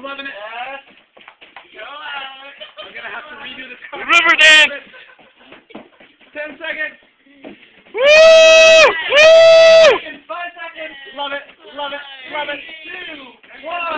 I'm loving it. I'm gonna have to redo this. River dance! 10 seconds. Woo! Woo! 5 seconds. Love it. Love it. Love it. 2, 1.